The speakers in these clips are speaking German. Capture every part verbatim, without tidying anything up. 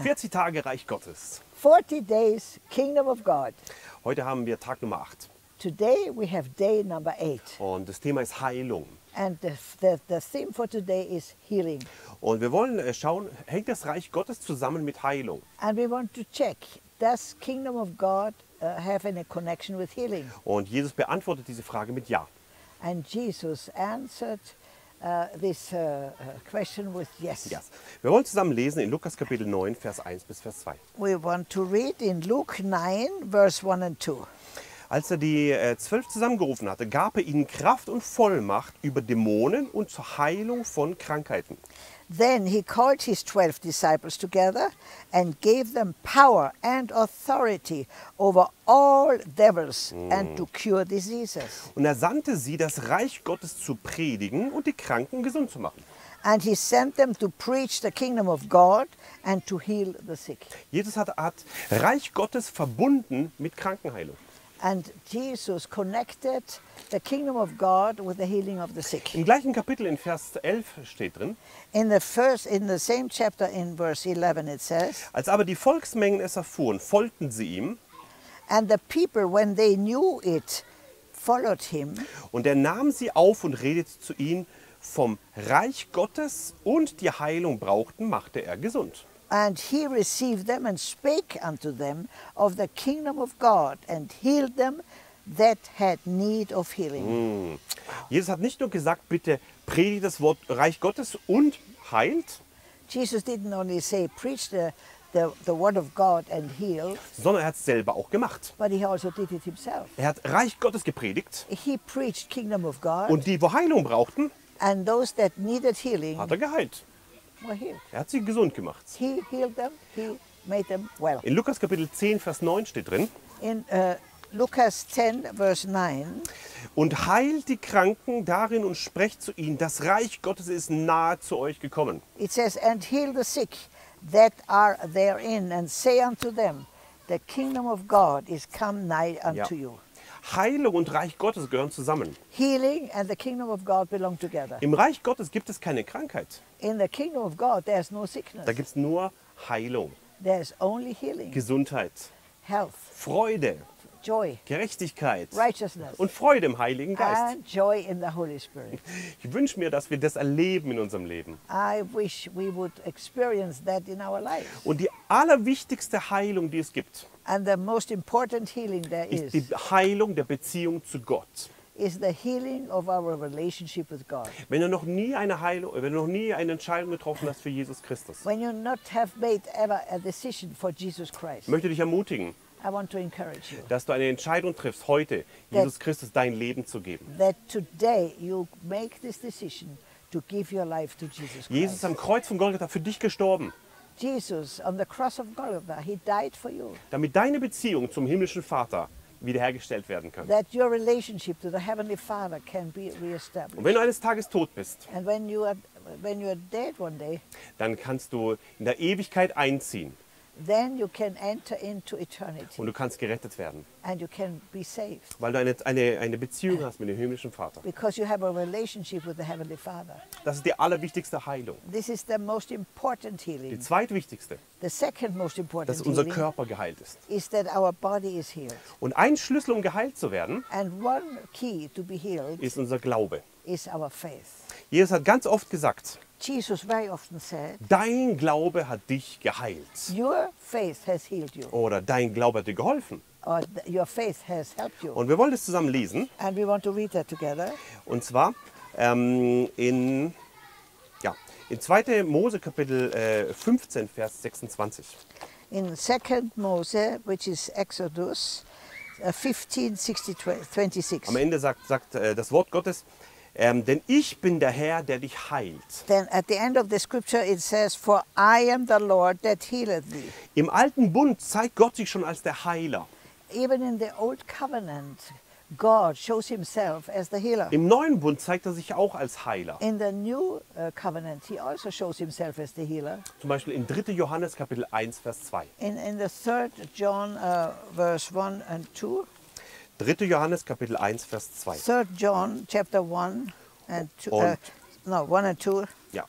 vierzig Tage Reich Gottes. forty days Kingdom of God. Heute haben wir Tag Nummer acht. Today we have day number eight. Und das Thema ist Heilung. And the, the, the theme for today is healing. Und wir wollen äh, schauen, hängt das Reich Gottes zusammen mit Heilung? And we want to check, does Kingdom of God uh, have any connection with healing? Und Jesus beantwortet diese Frage mit Ja. And Jesus answered uh, this uh, uh, question with yes. Yes. Wir wollen zusammen lesen in Lukas Kapitel neun, Vers eins bis Vers zwei. We want to read in Luke nine, verse one and two. Als er die äh, zwölf zusammengerufen hatte, gab er ihnen Kraft und Vollmacht über Dämonen und zur Heilung von Krankheiten. Then he called his twelve disciples together and gave them power and authority over all devils and to cure diseases. Und er sandte sie, das Reich Gottes zu predigen und die Kranken gesund zu machen. And he sent them to preach the kingdom of God and to heal the sick. Jesus hat, hat Reich Gottes verbunden mit Krankenheilung. And Jesus connected the kingdom of God with the healing of the sick. Im gleichen Kapitel in Vers elf steht drin: In the first, in the same chapter, in verse eleven, it says, Als aber die Volksmengen es erfuhren, folgten sie ihm, and the people, when they knew it, followed him. und er nahm sie auf und redete zu ihnen vom Reich Gottes, und die Heilung brauchten, machte er gesund. And he received them and spake unto them of the kingdom of God and healed them that had need of healing. Jesus hat nicht nur gesagt, bitte predigt das Wort Reich Gottes und heilt, Jesus didn't only say, preach the, the, the word of God and heal, sondern er hat es selber auch gemacht. but he also did it himself. Er hat Reich Gottes gepredigt, He preached kingdom of God, und die, wo Heilung brauchten, and those that needed healing hat er geheilt. were healed. Er hat sie gesund gemacht. He healed them, he made them well. In Lukas Kapitel zehn, Vers neun steht drin: In uh, Lucas ten, verse nine, Und heilt die Kranken darin und sprecht zu ihnen, das Reich Gottes ist nahe zu euch gekommen. it says, and heal the sick that are therein, and say unto them, the kingdom of God is come nigh unto Ja. you. Heilung und Reich Gottes gehören zusammen. Healing and the kingdom of God belong together. Im Reich Gottes gibt es keine Krankheit. In the kingdom of God, there's no Da sickness. gibt es nur Heilung, There's only healing, Gesundheit, health, Freude, joy, Gerechtigkeit righteousness, und Freude im Heiligen Geist. and joy in the Holy Spirit. Ich wünsche mir, dass wir das erleben in unserem Leben. I wish we would experience that in our lives. Und die allerwichtigste Heilung, die es gibt, And the most important healing there ist is, die Heilung der Beziehung zu Gott. is the healing of our relationship with God. Wenn du noch nie eine Heilung, wenn du noch nie eine Entscheidung getroffen hast für Jesus Christus, When you not have made ever a decision for Jesus Christ, ich möchte dich ermutigen, I want to encourage you dass du eine Entscheidung triffst, heute Jesus Christus dein Leben zu geben. that today you make this decision to give your life to Jesus Jesus Christ. ist am Kreuz von Golgatha für dich gestorben, Jesus on the cross of Golgotha, he died for you, damit deine Beziehung zum himmlischen Vater wiederhergestellt werden kann. that your relationship to the Heavenly Father can be Und reestablished. wenn du eines Tages tot bist, And when you are when you are dead one day, dann kannst du in der Ewigkeit einziehen then you can enter into eternity und du kannst gerettet werden, and you can be saved weil du eine, eine, eine Beziehung hast mit dem himmlischen Vater. because you have a relationship with the Heavenly Father. Das ist die allerwichtigste Heilung. This is the most important Die healing. zweitwichtigste, The second most important dass unser healing Körper geheilt ist. is that our body is healed. Und ein Schlüssel, um geheilt zu werden, And one key to be healed ist unser Glaube. is our faith. Jesus hat ganz oft gesagt, Jesus very often said, dein Glaube hat dich geheilt. your faith has healed you, Oder dein Glaube hat dir geholfen. or th- your faith has helped you. Und wir wollen das zusammen lesen. And we want to read that together. Und zwar ähm, in, ja, in zweiter Mose Kapitel äh, fünfzehn, Vers sechsundzwanzig. In Second Moses, which is Exodus uh, fifteen, sixty, twenty-six. Am Ende sagt, sagt äh, das Wort Gottes, ähm, denn ich bin der Herr, der dich heilt. Then at the end of the scripture it says, for I am the Lord that healeth thee. Im alten Bund zeigt Gott sich schon als der Heiler. Even in the old covenant, God shows himself as the healer. Im neuen Bund zeigt er sich auch als Heiler. In the new uh, covenant, he also shows himself as the healer. Zum Beispiel in dritter Johannes Kapitel eins, Vers zwei. In, in the third John, uh, verse one and two. dritter Johannes Kapitel eins, Vers zwei. Third John, chapter one and two. Uh, Und- no, one and two. Ja.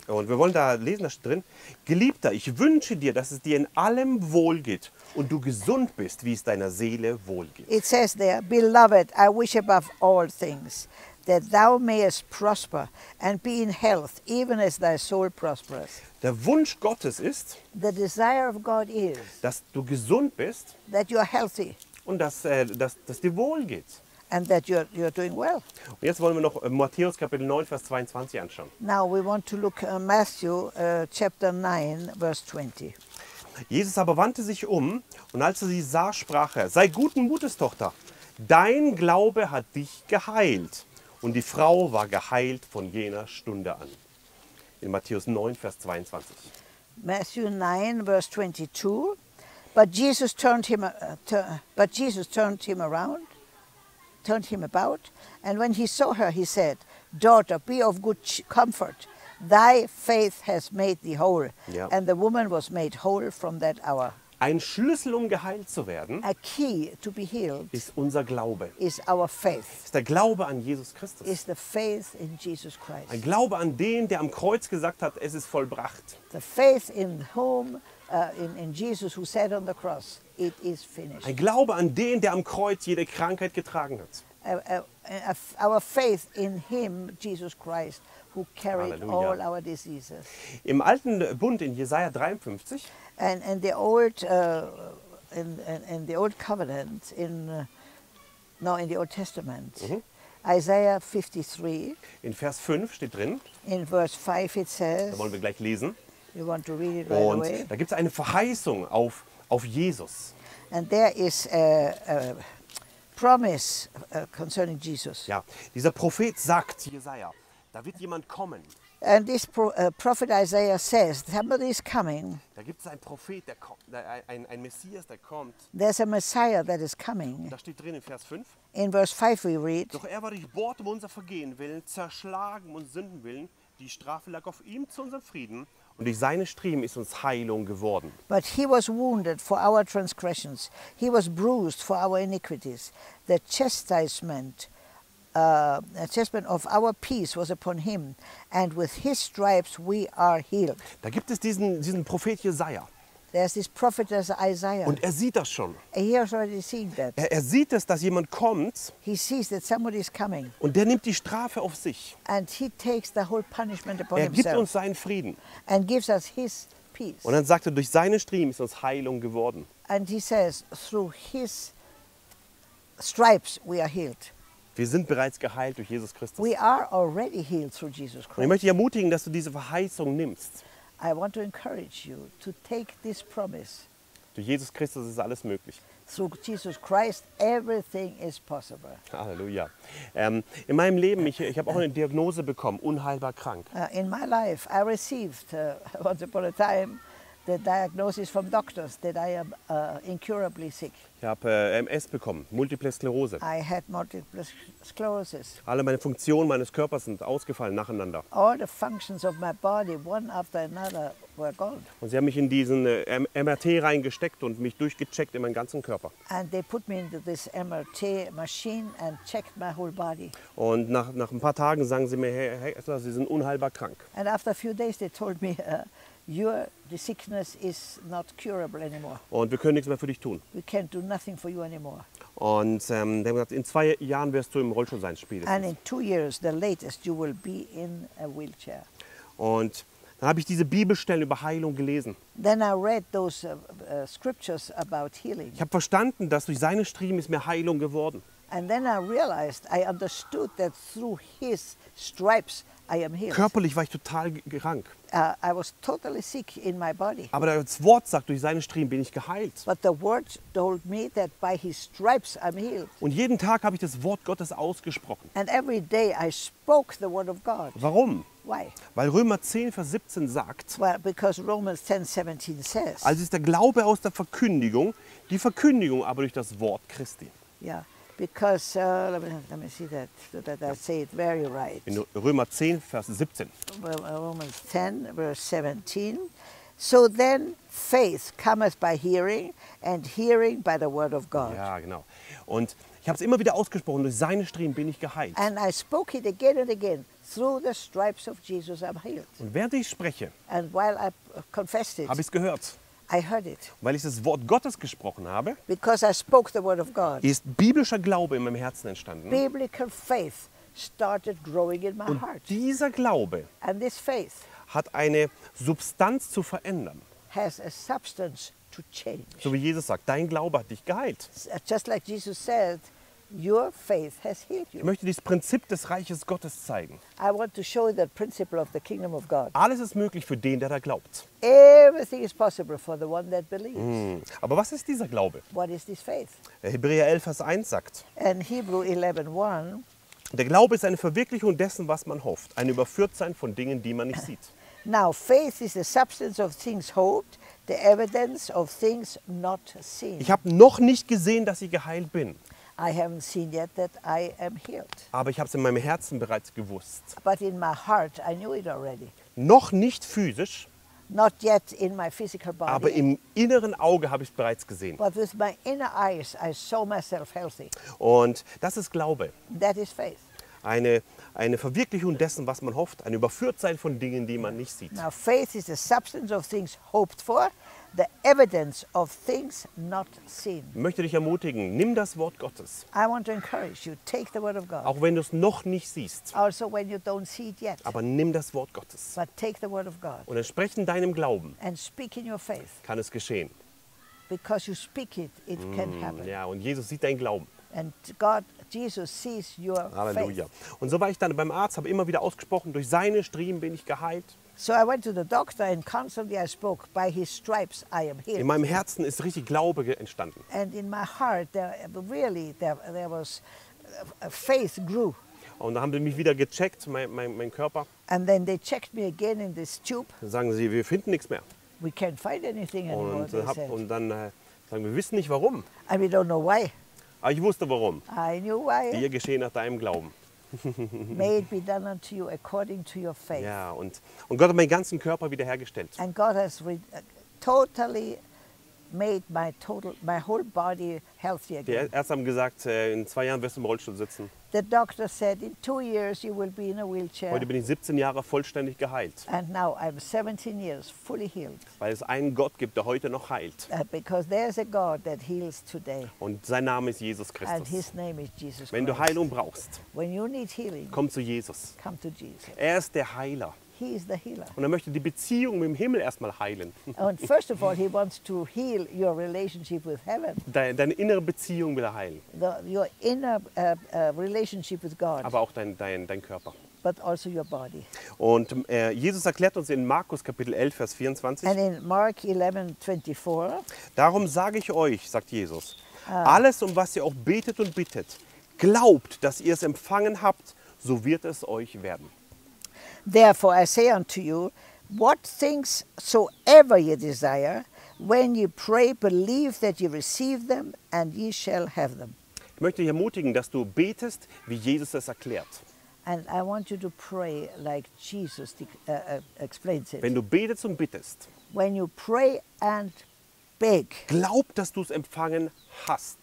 Und wir wollen da lesen, da steht drin, Geliebter, ich wünsche dir, dass es dir in allem wohlgeht und du gesund bist, wie es deiner Seele wohlgeht. It says there, Beloved, I wish above all things that thou mayest prosper and be in health, even as thy soul prospers. Der Wunsch Gottes ist, The desire of God is dass du gesund bist that you are healthy und dass, äh, dass, dass dir wohlgeht. and that you're, you're doing well. Und jetzt wollen wir noch äh, Matthäus Kapitel neun, Vers zweiundzwanzig anschauen. Now we want to look at Matthew uh, chapter nine, verse twenty. Jesus aber wandte sich um und als er sie sah, sprach er, sei guten Mutes, Tochter, dein Glaube hat dich geheilt. Und die Frau war geheilt von jener Stunde an. In Matthäus neun, Vers zweiundzwanzig. Matthew nine, verse twenty-two. But Jesus turned him, uh, tu- but Jesus turned him around, turned him about, and when he saw her, he said, Daughter, be of good ch- comfort. Thy faith has made thee whole. Ja. And the woman was made whole from that hour. Ein Schlüssel, um geheilt zu werden, A key to be healed ist unser Glaube. is our faith, Ist der Glaube an Jesus Christus. is the faith in Jesus Ein Christ. Glaube an den, der am Kreuz gesagt hat, es ist vollbracht. The faith in whom, uh, in, in Jesus who said on the cross, it is finished. Ein Glaube an den, der am Kreuz jede Krankheit getragen hat. Uh, uh, uh, our faith in him, Jesus Christ, who carried Halleluja. all our diseases. Im alten Bund in Jesaja dreiundfünfzig, And, and the old, uh, in, in, in the old covenant, in, uh, no, in the Old Testament, Isaiah fifty-three, in Vers fünf steht drin, in verse five it says, da wollen wir gleich lesen, you want to read it right und away? da gibt es eine Verheißung auf, auf Jesus. And there is a, a promise uh, concerning Jesus. Ja, dieser Prophet sagt, Jesaja, da wird jemand kommen. And this pro, uh, prophet Isaiah says, somebody is coming, Da gibt es einen Prophet, der kommt, der, ein, ein Messias, der kommt. there's a Messiah that is coming. Da steht drin in Vers fünf, In verse five we read, doch er war durchbohrt um unser Vergehen willen, zerschlagen um uns Sünden willen. Die Strafe lag auf ihm zu unserem Frieden und durch seine Striemen ist uns Heilung geworden. But he was wounded for our transgressions, he was bruised for our iniquities. The chastisement, uh, the chastisement of our peace was upon him, and with his stripes we are healed. Da gibt es diesen, diesen Prophet Jesaja There's this prophet as Isaiah. und er sieht das schon. He has already seen that. Er, er sieht es, dass jemand kommt He sees that somebody is coming, und der nimmt die Strafe auf sich. and he takes the whole punishment upon Er gibt himself uns seinen Frieden. and gives us his peace. Und dann sagt er, durch seine Striemen ist uns Heilung geworden. And he says, through his stripes we are healed. Wir sind bereits geheilt durch Jesus Christus. We are already healed through Jesus Und ich Christ. möchte dich ermutigen, dass du diese Verheißung nimmst. I want to encourage you to take this promise. Durch Jesus Christus ist alles möglich. Through Jesus Christ, everything is possible. Halleluja. Ähm, in meinem Leben, ich, ich habe auch eine Diagnose bekommen, unheilbar krank. Uh, in my life, I received uh, once upon a time the diagnosis from doctors that I am uh, incurably sick. Ich habe äh, M S bekommen, Multiple Sklerose. I had multiple sclerosis. Alle meine Funktionen meines Körpers sind ausgefallen nacheinander. All the functions of my body, one after another, were gone. Und sie haben mich in diesen äh, M R T reingesteckt und mich durchgecheckt in meinen ganzen Körper. And they put me into this M R T machine and checked my whole body. Und nach, nach ein paar Tagen sagen sie mir, Herr Herr Essler, Sie sind unheilbar krank. And after a few days, they told me, uh, your the sickness is not curable anymore. Und wir können nichts mehr für dich tun. We can't do nothing for you anymore. Und ähm, die haben gesagt, in zwei Jahren wirst du im Rollstuhl sein, And spätestens. in two years, the latest, you will be in a wheelchair. Und dann habe ich diese Bibelstellen über Heilung gelesen. Then I read those uh, uh, scriptures about healing. Ich habe verstanden, dass durch seine Striemen ist mir Heilung geworden. And then I realized, I understood that through his stripes I am healed. Körperlich war ich total g- krank. Uh, I was totally sick in my body. Aber das Wort sagt, durch seine Striemen bin ich geheilt. But the word told me that by his stripes I'm healed. Und jeden Tag habe ich das Wort Gottes ausgesprochen. And every day I spoke the word of God. Warum? Why? Weil Römer zehn, Vers siebzehn sagt, Well, because Romans ten seventeen says, also ist der Glaube aus der Verkündigung, die Verkündigung aber durch das Wort Christi. yeah, because, uh, let, me, let me see that, so that I say it very right. In Römer zehn, Vers siebzehn. Well, uh, Romans ten, verse seventeen. So then faith cometh by hearing, and hearing by the word of God. Ja, genau. Und Ich habe es immer wieder ausgesprochen, durch seine Striemen bin ich geheilt. And I spoke it again and again. Through the stripes of Jesus, I'm healed. Und während ich spreche, And while I confessed it, habe ich es gehört. I heard it. Weil ich das Wort Gottes gesprochen habe, Because I spoke the word of God. ist biblischer Glaube in meinem Herzen entstanden. Biblical faith started growing in my Und heart. dieser Glaube And this faith hat eine Substanz zu verändern. has a substance to change. So wie Jesus sagt, dein Glaube hat dich geheilt. Just like Jesus said, your faith has healed Ich you. möchte dieses Prinzip des Reiches Gottes zeigen. I want to show you the principle of the kingdom of God. Alles ist möglich für den, der da glaubt. Everything is possible for the one that believes. Hm. Aber was ist dieser Glaube? What is this faith? Hebräer elf, Vers eins sagt, And Hebrew eleven one, der Glaube ist eine Verwirklichung dessen, was man hofft. Ein Überführtsein von Dingen, die man nicht sieht. now faith is the substance of things hoped, the evidence of things not seen. Ich habe noch nicht gesehen, dass ich geheilt bin. I haven't seen yet that I am healed. Aber ich habe es in meinem Herzen bereits gewusst. But in my heart, I knew it already. Noch nicht physisch, Not yet in my physical body, aber im inneren Auge habe ich es bereits gesehen. but with my inner eyes, I saw myself healthy. Und das ist Glaube. That is faith. Eine, eine Verwirklichung dessen, was man hofft. Ein Überführtsein von Dingen, die man nicht sieht. Now, faith is the substance of things hoped for, the evidence of things not seen. Ich möchte dich ermutigen, nimm das Wort Gottes. I want to encourage you, take the word of God. Auch wenn du es noch nicht siehst. Also when you don't see it yet, Aber nimm das Wort Gottes. but take the word of God Und entsprechend deinem Glauben and speak in your faith. kann es geschehen. Because you speak it, it can happen. Ja, und Jesus sieht deinen Glauben. And God, Jesus sees your Halleluja. faith. Und so war ich dann beim Arzt, habe immer wieder ausgesprochen, durch seine Striemen bin ich geheilt. So I went to the doctor and constantly I spoke, by his stripes I am In healed. meinem Herzen ist richtig Glaube ge- entstanden. And in my heart, there, really, there, there was, uh, faith grew. Und da haben sie mich wieder gecheckt, mein, mein, mein Körper. And then they checked me again in this tube. Dann sagen sie, wir finden nichts mehr. We can't find anything anymore, Und, they äh, hab, said. und dann äh, sagen wir, wir wissen nicht warum. And we don't know why. Aber ich wusste warum. I knew why. Dir geschehen nach deinem Glauben. May it be done unto you according to your faith. Ja, und, und Gott hat meinen ganzen Körper wiederhergestellt. And God has re- uh, totally made my total, my whole body healthy Die again. Ärzte haben gesagt, äh, in zwei Jahren wirst du im Rollstuhl sitzen. The doctor said in two years you will be in a wheelchair. Heute bin ich siebzehn Jahre vollständig geheilt. And now I'm seventeen years fully healed. Weil es einen Gott gibt, der heute noch heilt. Uh, because there's a God that heals today. Und sein Name ist Jesus And Christus. his name is Jesus Wenn du Christ. Heilung brauchst, When you need healing, komm zu Jesus. come to Jesus. Er ist der Heiler. He is the healer. Und er möchte die Beziehung mit dem Himmel erstmal heilen. And first of all, he wants to heal your relationship with heaven, Deine, deine innere Beziehung will er heilen. the, your inner uh, uh, relationship with God, Aber auch dein, dein, dein Körper. but also your body. Und äh, Jesus erklärt uns in Markus Kapitel elf, Vers vierundzwanzig. And in Mark eleven twenty-four, Darum sage ich euch, sagt Jesus, alles, um was ihr auch betet und bittet, glaubt, dass ihr es empfangen habt, so wird es euch werden. therefore I say unto you, what things soever ye desire, when ye pray, believe that ye receive them, and ye shall have them. Ich möchte dich ermutigen, dass du betest, wie Jesus es erklärt. And I want you to pray like Jesus de- uh, uh, explains it. Wenn du betest und bittest, When you pray and beg, glaub, dass du es empfangen hast.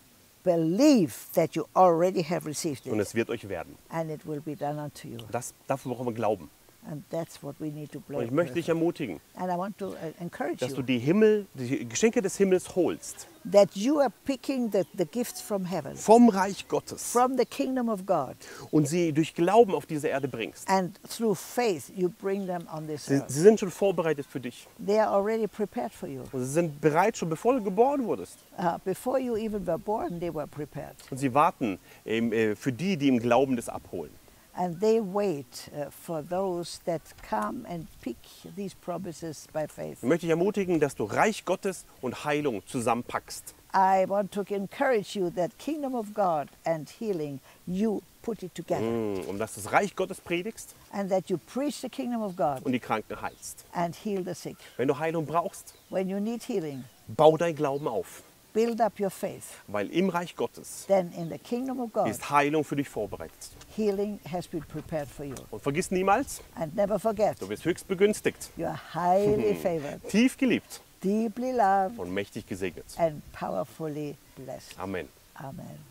believe that you already have received Und it, es wird euch werden. and it will be done unto you. Das, dafür brauchen wir Glauben. And that's what we need to Und pray. ich möchte dich ermutigen, And I want to uh, encourage dass du you die Himmel, die Geschenke des Himmels holst. that you are picking the, the gifts from heaven, Vom Reich Gottes. from the kingdom of God, Und sie durch Glauben auf diese Erde bringst. and through faith you bring them on this Sie, earth. sie sind schon vorbereitet für dich. They are already prepared for you. Und sie sind bereit, schon bevor du geboren wurdest. Uh, before you even were born, they were prepared. Und sie warten ähm, äh, für die, die im Glauben das abholen. And they wait uh, for those that come and pick these promises by faith. Ich möchte dich ermutigen, dass du Reich Gottes und Heilung zusammenpackst. I want to encourage you that kingdom of God and healing, you put it together. Mm, Und dass du das Reich Gottes predigst And that you preach the kingdom of God und die Kranken heilst. and heal the sick. Wenn du Heilung brauchst, When you need healing, bau dein Glauben auf. build up your faith. Weil im Reich Gottes Then in the kingdom of God, ist Heilung für dich vorbereitet. healing has been prepared for you. Und vergiss niemals, And never forget, du bist höchst begünstigt, you are highly favored, tief geliebt deeply loved, und mächtig gesegnet. and powerfully blessed. Amen. Amen.